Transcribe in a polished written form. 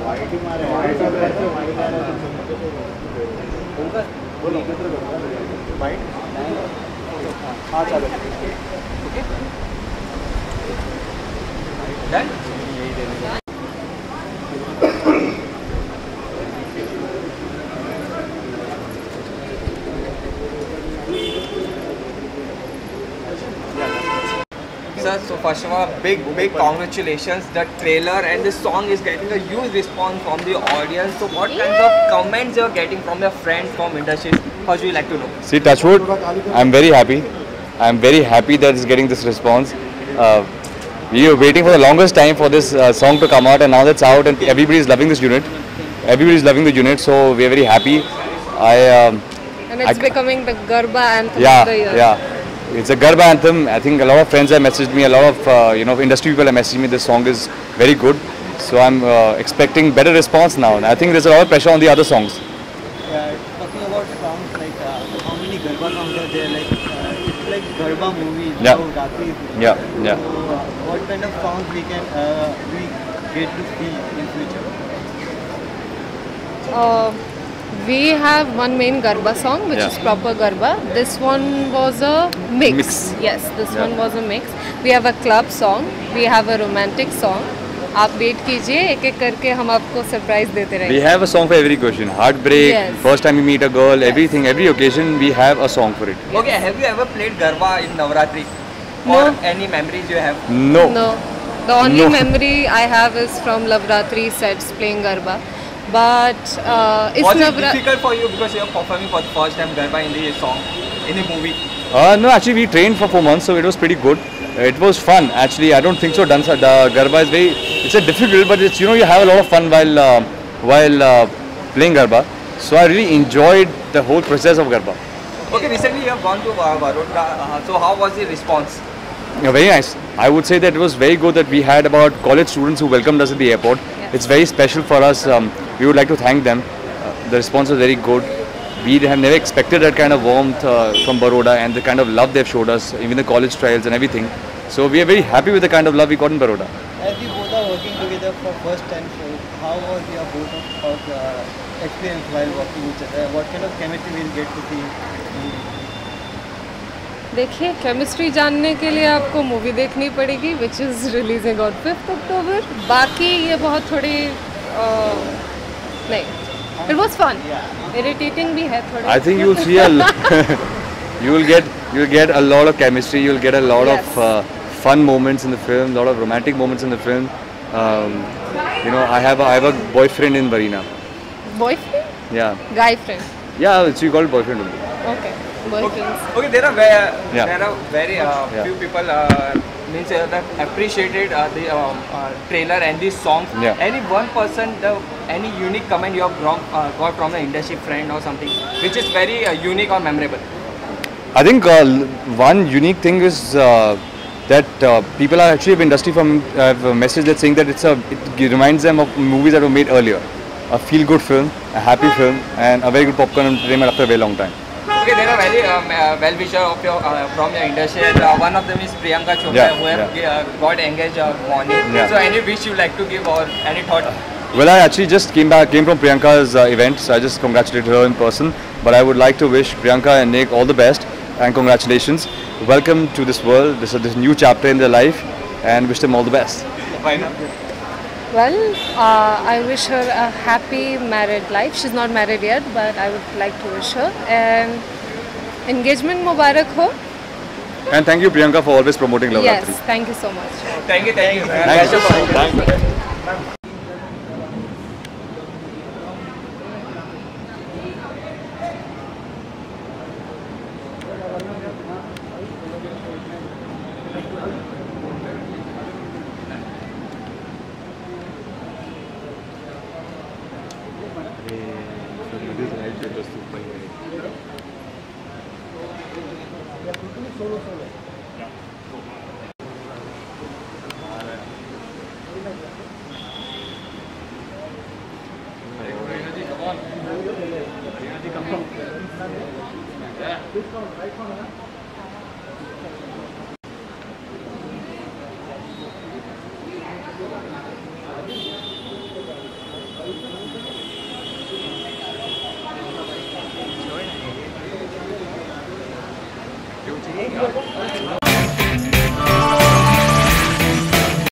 हाँ चालेल. Done? Sir, so first of all, big congratulations. The trailer and the song is getting a huge response from the audience. So what kinds of comments you're getting from your friends from industry? How would you like to know? See, Touchwood, I'm very happy. I'm very happy that it's getting this response. We were waiting for the longest time for this song to come out, and now that's out, and everybody is loving this unit. Everybody is loving the unit, so we are very happy. And it's becoming the Garba anthem of the year. Yeah. It's a Garba anthem. I think a lot of friends have messaged me, a lot of industry people have messaged me. This song is very good, so I'm expecting better response now. And I think there's a lot of pressure on the other songs. Talking about songs, like how many Garba songs are there? Like it's like Garba movies. Yeah. Yeah. So, what kind of songs we get to see in future? We have one main Garba song, which is proper Garba. This one was a mix. Yes, this one was a mix. We have a club song. We have a romantic song. आप wait कीजिए, एक-एक करके हम आपको surprise देते रहेंगे. We have a song for every occasion. Heartbreak, first time you meet a girl, everything, every occasion we have a song for it. Okay, have you ever played Garba in Navratri? No. Or any memories you have? No. No. The only memory I have is from Navratri sets playing Garba. But was it difficult for you because you are performing for the first time Garba in the song, in the movie? No, actually we trained for 4 months, so it was pretty good. It was fun. Actually, I don't think so. The Garba is it's a difficult, but it's, you have a lot of fun while playing Garba. So I really enjoyed the whole process of Garba. Okay, recently you have gone to Baroda. So how was the response? Very nice. I would say that it was very good that we had about college students who welcomed us at the airport. Yes. It's very special for us. We would like to thank them. The response was very good. We have never expected that kind of warmth from Baroda and the kind of love they've showed us, even the college trials and everything. So we are very happy with the kind of love we got in Baroda. As you both are working together for first time, so how was your both of experience while working each other? What kind of chemistry we'll get to see? देखिए, chemistry जानने के लिए आपको movie देखनी पड़ेगी, which is releasing on 5th October. बाकी ये बहुत थोड़ी नहीं. It was fun. Irritating भी है थोड़ा. I think you'll see you'll get a lot of chemistry. You'll get a lot of fun moments in the film, a lot of romantic moments in the film. I have a boyfriend in Varina. Boyfriend? Yeah. Guy friend. Yeah, so you call it boyfriend only. Okay. Boyfriends. Okay, there are very few people that appreciated the trailer and the song. Yeah. Any one person, any unique comment you have got from an industry friend or something, which is very unique or memorable? I think one unique thing is that people are actually of industry have a message that's saying that it reminds them of movies that were made earlier. A feel-good film, a happy film, and a very good popcorn entertainment after a very long time. Okay, there are very well-wisher from your industry. One of them is Priyanka Chopra, who have got engaged morning. Yeah. So, any wish you like to give or any thought? Well, I actually just came from Priyanka's event, so I just congratulated her in person. But I would like to wish Priyanka and Nick all the best and congratulations. Welcome to this world. This is this new chapter in their life, and wish them all the best. Well, I wish her a happy married life. She's not married yet, but I would like to wish her. And engagement Mubarak ho. And thank you, Priyanka, for always promoting Love Yes, Ratri. thank you so much. Thank you. Thank you. Come on.